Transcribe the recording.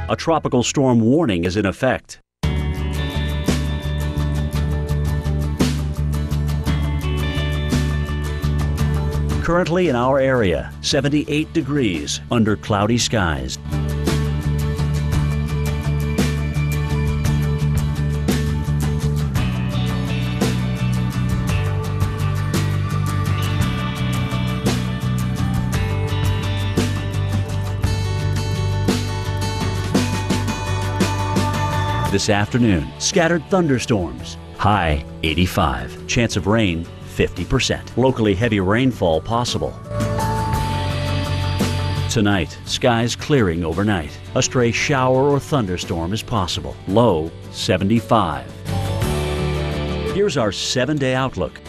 A tropical storm warning is in effect. Currently in our area, 78 degrees under cloudy skies. This afternoon, scattered thunderstorms. High 85. Chance of rain 50%. Locally heavy rainfall possible. Tonight, skies clearing overnight. A stray shower or thunderstorm is possible. Low 75. Here's our 7-day outlook.